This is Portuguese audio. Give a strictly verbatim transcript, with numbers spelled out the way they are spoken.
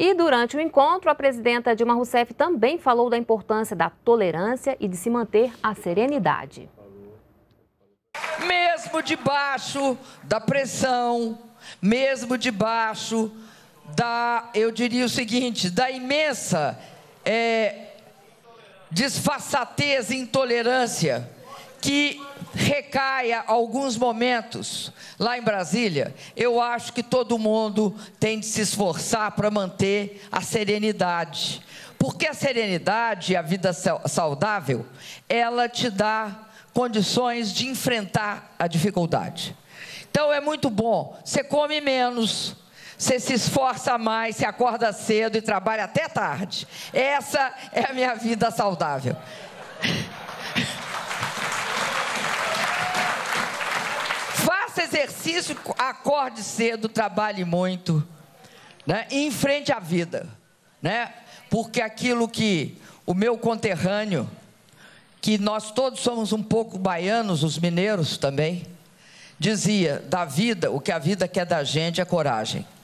E durante o encontro, a presidenta Dilma Rousseff também falou da importância da tolerância e de se manter a serenidade. Mesmo debaixo da pressão, mesmo debaixo da, eu diria o seguinte, da imensa é, disfarçatez e intolerância que recai a alguns momentos lá em Brasília, eu acho que todo mundo tem de se esforçar para manter a serenidade. Porque a serenidade e a vida saudável, ela te dá condições de enfrentar a dificuldade. Então é muito bom, você come menos, você se esforça mais, você acorda cedo e trabalha até tarde. Essa é a minha vida saudável. Faça exercício, acorde cedo, trabalhe muito, né? E enfrente a vida, né? Porque aquilo que o meu conterrâneo, que nós todos somos um pouco baianos, os mineiros também, dizia, da vida, o que a vida quer da gente é coragem.